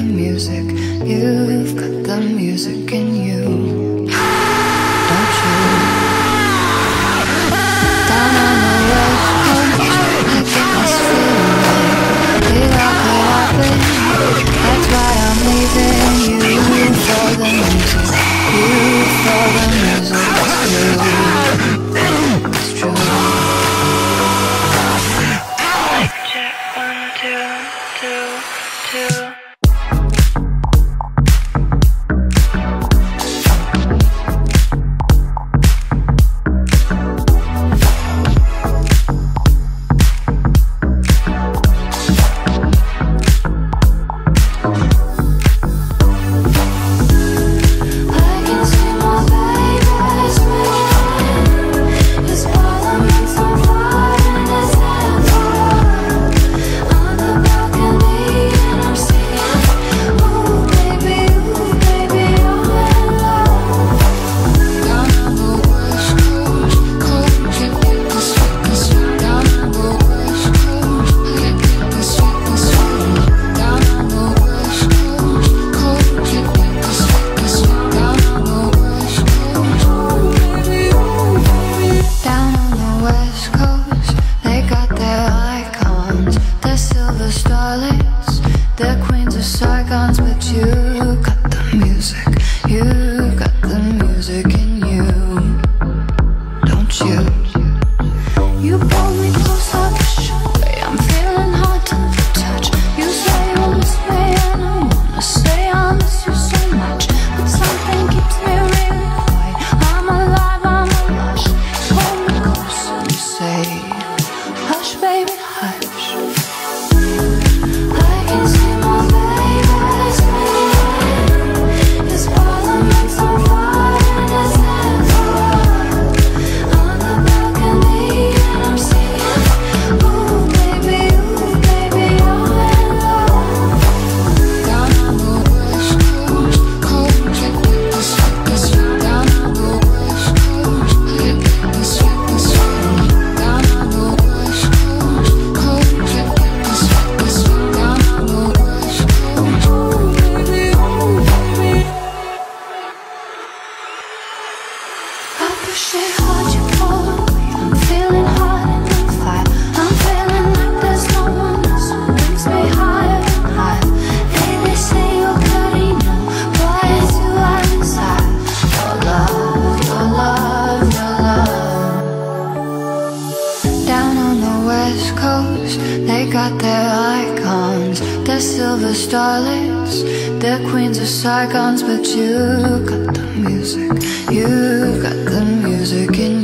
music. You've got the music in you, don't you? Down on the west coast, I get this feeling it all could happen. That's why I'm leaving you for the music. You for the music. It's true. It's true. Check 1, 2, 2, 2. They're queens of Saigons, but you got the music. You got the music in you, don't you? You pull me close, I push away. I'm feeling hard to touch. You say you miss me, and I wanna say I miss you so much, but something keeps me really quiet. I'm alive, I'm a lush. Pull me close and say, hush, baby, hush. Push it hard, you pull away. I'm feeling hot and on fire. I'm feeling like there's no one else who brings me higher and higher. They say you're Carino, boy, it's you I desire. Your love, your love, your love. Down on the west coast, they got their icons. They're silver starlets, they're queens of Saigons, but you got the music. You got the music in